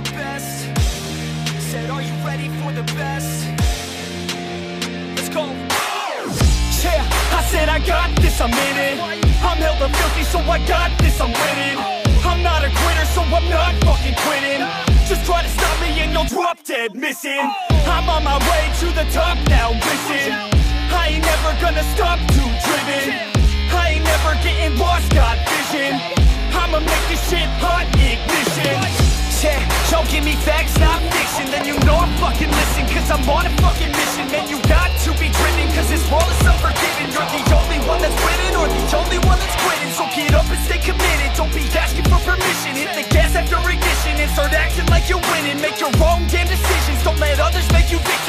best. Said, are you ready for the best? Let's go. Yeah, I said I got this, I'm in it. I'm hella filthy, so I got this, I'm winning. I'm not a quitter, so I'm not fucking quitting. Just try to stop me and you'll drop dead missing. I'm on my way to the top now, listen. I ain't never gonna stop, too driven. I ain't never getting lost, got vision. I'ma make this shit hot, ignition. Yeah, y'all give me facts, not fiction. Then you know I'm fucking listen, cause I'm on a fucking mission. Man, you got to be driven, cause this world is unforgiving. You're the only one that's winning, or the only one that's quitting. So get up and stay committed, don't be asking for permission. Hit the gas after ignition and start acting like you're winning. Make your own damn decisions, don't let others make you victim.